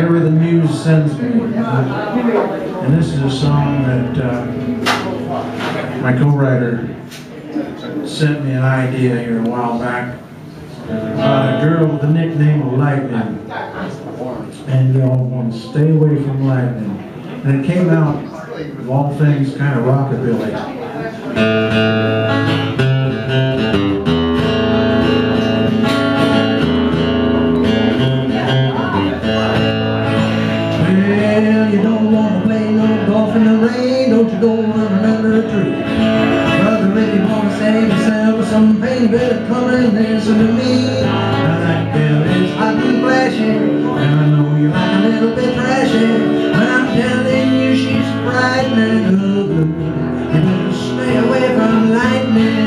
wherever the muse sends me. And this is a song that my co-writer sent me an idea here a while back about a girl with the nickname of Lightning. And y'all want to stay away from lightning. And it came out, of all things, kind of rockabilly. Well, you don't want to play no golf in the rain, don't you go running under a tree. Brother, if you want to save yourself with some pain, you better come and listen to me. Now that girl is hot and flashy, and I know you like a little bit trashy, but I'm telling you she's frightening ugly. You better stay away from lightning.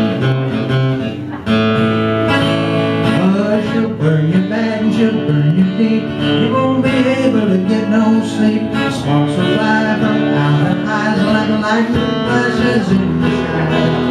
She'll burn you bad and she'll burn you deep. You won't be able to get no sleep. The sparks will fly from out her eyes like lightning flashes in the sky.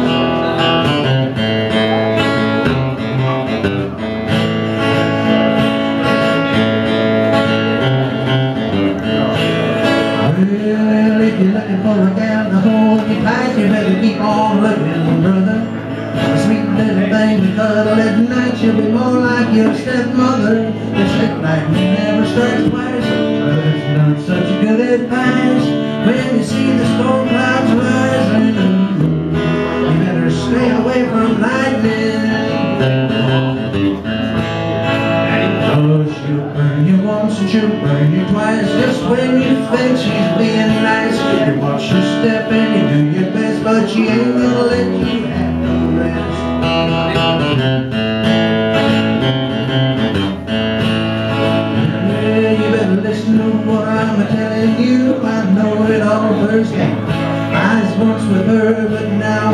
Well, if you're looking for a gal to hold you tight, you better keep on looking, brother. Sweet little thing to cuddle at night, she'll be more like your stepmother. This slick lightning never strikes twice, but it's not such a good advice. When you see the storm clouds rising, you better stay away from lightning. Oh, she'll burn you once and she'll burn you twice, just when you think she's being nice. You watch her step and you do your best, but she ain't gonna let you have no rest. Well, you better listen to what I'm telling you. I know it all firsthand. I was once with her, but now